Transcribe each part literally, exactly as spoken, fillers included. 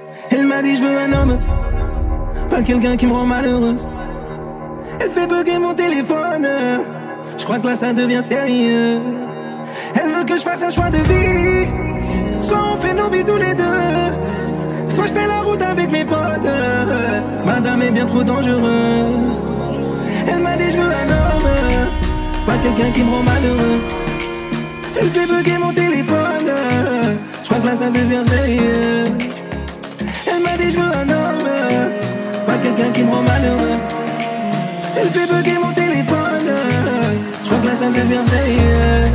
Elle m'a dit je veux un homme, pas quelqu'un qui me rend malheureuse. Elle fait bugger mon téléphone, je crois que là ça devient sérieux. Elle veut que je fasse un choix de vie, soit on fait nos vies tous les deux, soit je tiens la route avec mes potes. Madame est bien trop dangereuse. Elle m'a dit je veux un homme, pas quelqu'un qui me rend malheureuse. Elle fait bugger mon téléphone, je crois que là ça devient sérieux. Elle m'a dit je veux un homme, pas quelqu'un qui me rend malheureuse. Elle fait bugger mon téléphone, je crois que là ça devient sérieux.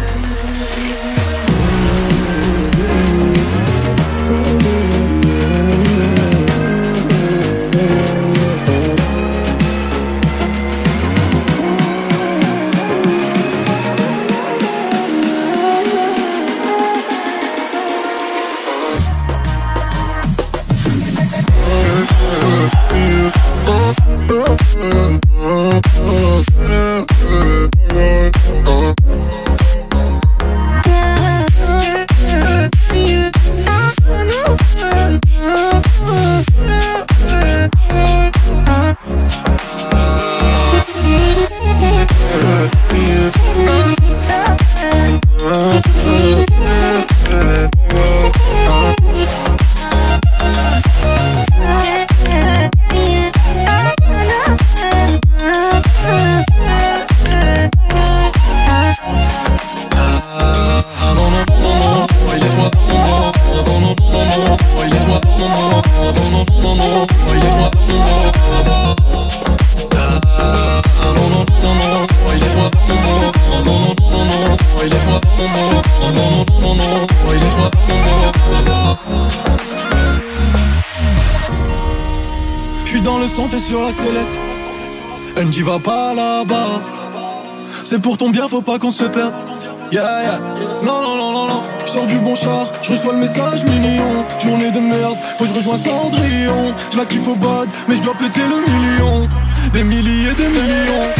J'y va pas là-bas, c'est pour ton bien, faut pas qu'on se perde. Yeah, yeah. Non, non, non, non, non. Je sors du bon char, je reçois le message mignon. Journée de merde, faut que je rejoins Cendrillon. Je la kiffe au bad, mais je dois péter le million. Des milliers, des millions.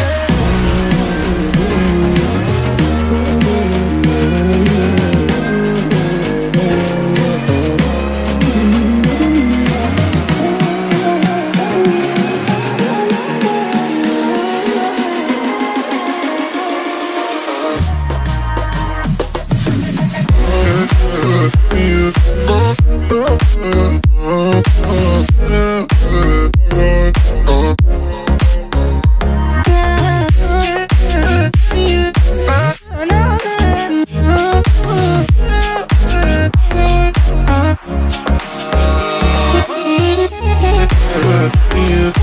You